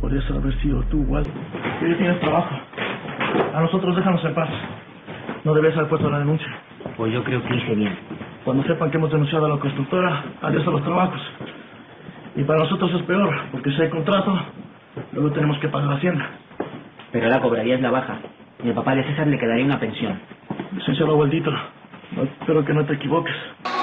Podrías haber sido tú, igual. Que ya tienes trabajo. A nosotros déjanos en paz. No debes haber puesto la denuncia. Pues yo creo que hice bien. Cuando sepan que hemos denunciado a la constructora, adiós a los trabajos. Y para nosotros es peor, porque si hay contrato, luego tenemos que pagar la hacienda. Pero ahora cobrarías la baja. Y al papá de César le quedaría una pensión. Licenciado Abuelito, espero que no te equivoques.